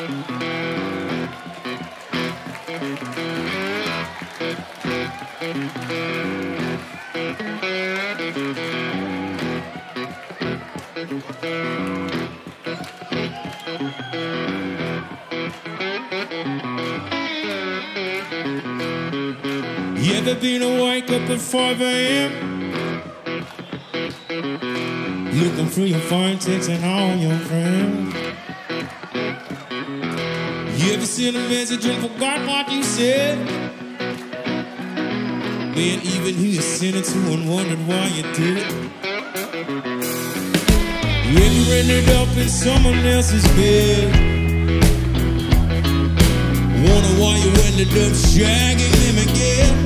You ever been to wake up at 5 a.m. looking through your phone, texting all your friends? You ever seen a message and forgot what you said? Man, even who you sent it to and wondered why you did it? You ever ended up in someone else's bed? Wonder why you ended up shagging them again?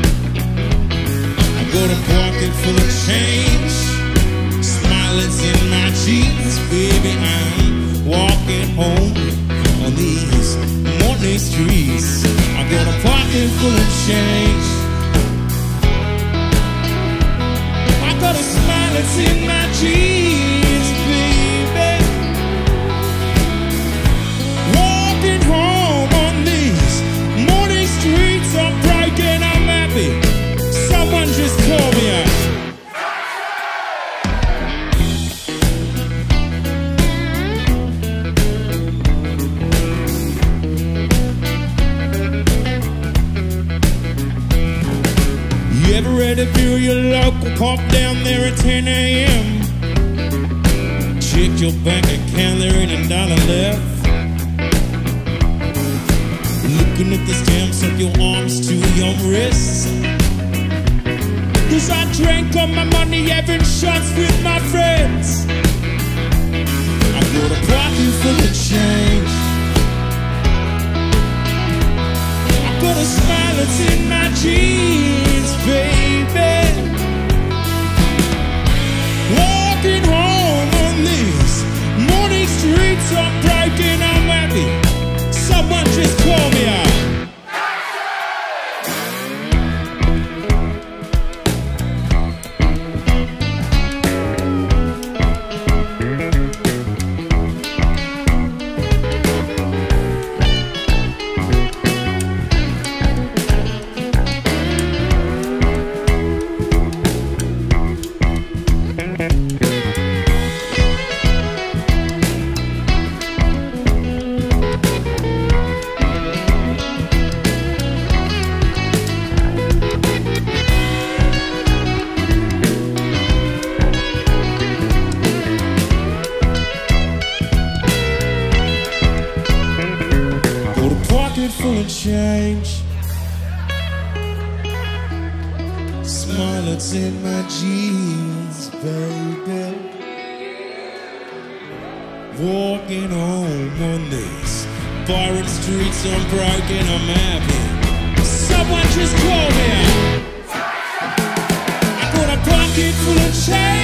I got a pocket full of change, smiling's in my jeans, baby. I'm walking home on these morning streets. I got a pocket full of change. I got a smile that's in my jeans, baby. Walking home on these morning streets, I'm breaking, I'm happy. Someone just call me out. You ever read a view of your local pop down there at 10 a.m.? Check your bank account, there ain't $1 left. Looking at the stamps of your arms to your wrists. 'Cause I drank all my money, having shots with my friends. I got a pocket full of change. I got a smile that's in my jeans, baby. Walking home on these morning streets, I'm breaking, I'm happy. Someone just call me out. Full of change, smile that's in my jeans, baby. Walking home on these foreign streets, I'm broken, I'm happy. Someone just call me out. I got a pocket full of change.